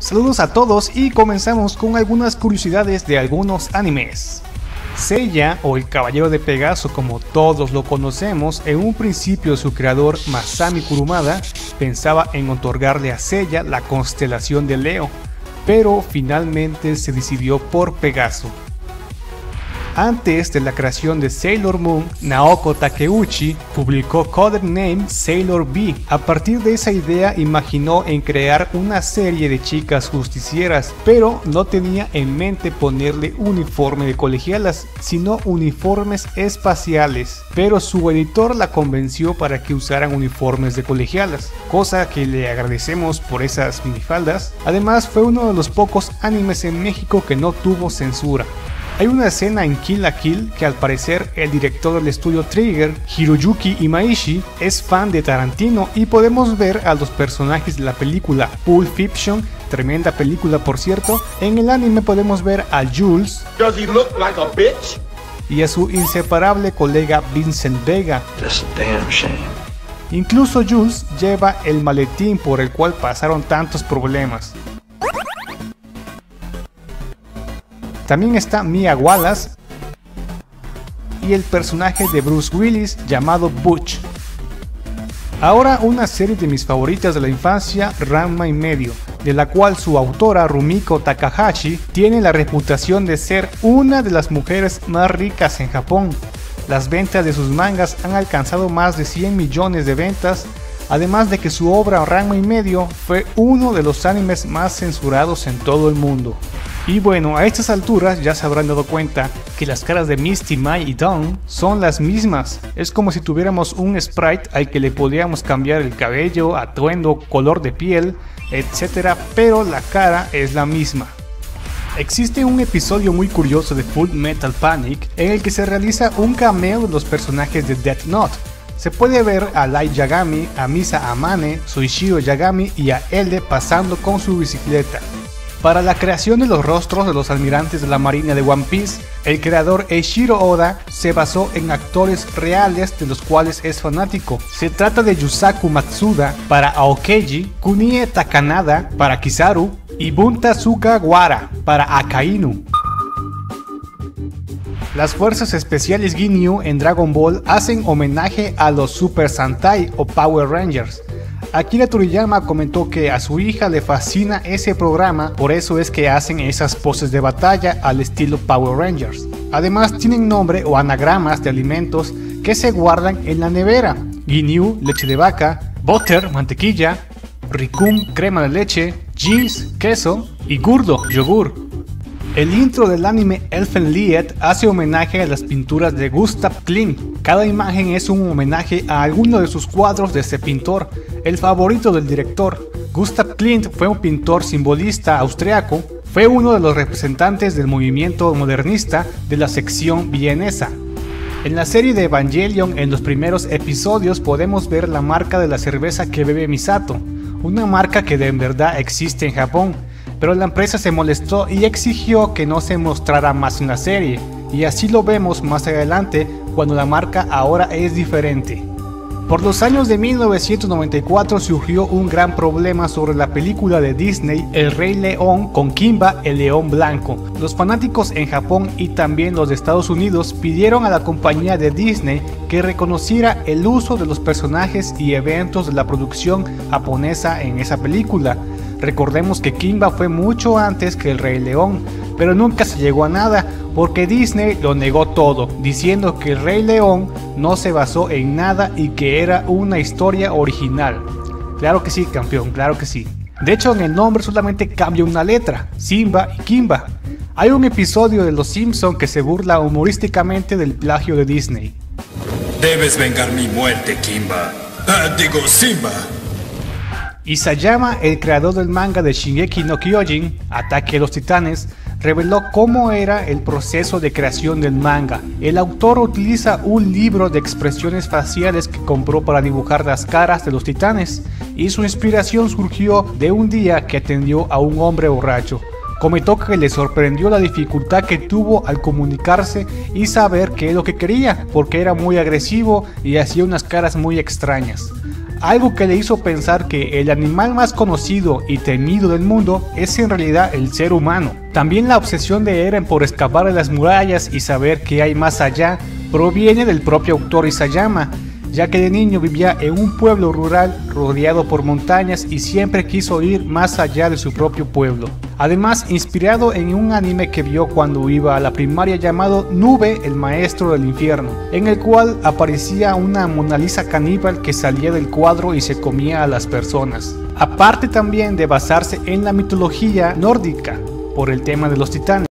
Saludos a todos y comenzamos con algunas curiosidades de algunos animes. Seiya, o el Caballero de Pegaso como todos lo conocemos, en un principio su creador Masami Kurumada pensaba en otorgarle a Seiya la constelación de Leo, pero finalmente se decidió por Pegaso. Antes de la creación de Sailor Moon, Naoko Takeuchi publicó Codename Sailor V. A partir de esa idea imaginó en crear una serie de chicas justicieras, pero no tenía en mente ponerle uniforme de colegialas, sino uniformes espaciales. Pero su editor la convenció para que usaran uniformes de colegialas, cosa que le agradecemos por esas minifaldas. Además, fue uno de los pocos animes en México que no tuvo censura. Hay una escena en Kill la Kill que al parecer el director del estudio Trigger, Hiroyuki Imaishi, es fan de Tarantino y podemos ver a los personajes de la película Pulp Fiction, tremenda película por cierto. En el anime podemos ver a Jules y a su inseparable colega Vincent Vega. Incluso Jules lleva el maletín por el cual pasaron tantos problemas. También está Mia Wallace y el personaje de Bruce Willis llamado Butch. Ahora una serie de mis favoritas de la infancia, Ranma y medio, de la cual su autora Rumiko Takahashi tiene la reputación de ser una de las mujeres más ricas en Japón. Las ventas de sus mangas han alcanzado más de 100 millones de ventas, además de que su obra Ranma y medio fue uno de los animes más censurados en todo el mundo. Y bueno, a estas alturas ya se habrán dado cuenta que las caras de Misty, Mai y Dawn son las mismas. Es como si tuviéramos un sprite al que le podríamos cambiar el cabello, atuendo, color de piel, etc. Pero la cara es la misma. Existe un episodio muy curioso de Full Metal Panic en el que se realiza un cameo de los personajes de Death Note. Se puede ver a Light Yagami, a Misa Amane, Soichiro Yagami y a Elde pasando con su bicicleta. Para la creación de los rostros de los almirantes de la marina de One Piece, el creador Eiichiro Oda se basó en actores reales de los cuales es fanático. Se trata de Yusaku Matsuda para Aokeji, Kunie Takanada para Kizaru y Bunta Sugawara para Akainu. Las fuerzas especiales Ginyu en Dragon Ball hacen homenaje a los Super Sentai o Power Rangers. Akira Toriyama comentó que a su hija le fascina ese programa, por eso es que hacen esas poses de batalla al estilo Power Rangers. Además tienen nombre o anagramas de alimentos que se guardan en la nevera: Ginyu, leche de vaca; Butter, mantequilla; Rikun, crema de leche; Jeans, queso; y Gurdo, yogur. El intro del anime Elfen Lied hace homenaje a las pinturas de Gustav Klimt. Cada imagen es un homenaje a alguno de sus cuadros de este pintor, el favorito del director. Gustav Klimt fue un pintor simbolista austriaco, fue uno de los representantes del movimiento modernista de la sección vienesa. En la serie de Evangelion, en los primeros episodios podemos ver la marca de la cerveza que bebe Misato, una marca que de verdad existe en Japón. Pero la empresa se molestó y exigió que no se mostrara más en la serie, y así lo vemos más adelante cuando la marca ahora es diferente. Por los años de 1994 surgió un gran problema sobre la película de Disney El Rey León con Kimba el León Blanco. Los fanáticos en Japón y también los de Estados Unidos pidieron a la compañía de Disney que reconociera el uso de los personajes y eventos de la producción japonesa en esa película. Recordemos que Kimba fue mucho antes que el Rey León, pero nunca se llegó a nada porque Disney lo negó todo, diciendo que el Rey León no se basó en nada y que era una historia original. Claro que sí, campeón, claro que sí. De hecho, en el nombre solamente cambia una letra, Simba y Kimba. Hay un episodio de Los Simpson que se burla humorísticamente del plagio de Disney. Debes vengar mi muerte, Kimba. Digo, Simba. Isayama, el creador del manga de Shingeki no Kyojin, Ataque a los Titanes, reveló cómo era el proceso de creación del manga. El autor utiliza un libro de expresiones faciales que compró para dibujar las caras de los titanes, y su inspiración surgió de un día que atendió a un hombre borracho. Comentó que le sorprendió la dificultad que tuvo al comunicarse y saber qué es lo que quería, porque era muy agresivo y hacía unas caras muy extrañas. algo que le hizo pensar que el animal más conocido y temido del mundo es en realidad el ser humano. También la obsesión de Eren por escapar de las murallas y saber qué hay más allá proviene del propio autor Isayama, ya que de niño vivía en un pueblo rural rodeado por montañas y siempre quiso ir más allá de su propio pueblo. Además, inspirado en un anime que vio cuando iba a la primaria llamado Nube, el maestro del infierno, en el cual aparecía una Mona Lisa caníbal que salía del cuadro y se comía a las personas. Aparte también de basarse en la mitología nórdica, por el tema de los titanes.